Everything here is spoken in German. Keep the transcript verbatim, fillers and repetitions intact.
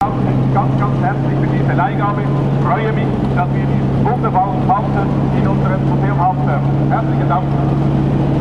Ganz, ganz herzlich für diese Leihgabe. Ich freue mich, dass wir diesen wunderbaren Panzer in unserem Museum haben dürfen. Herzlichen Dank.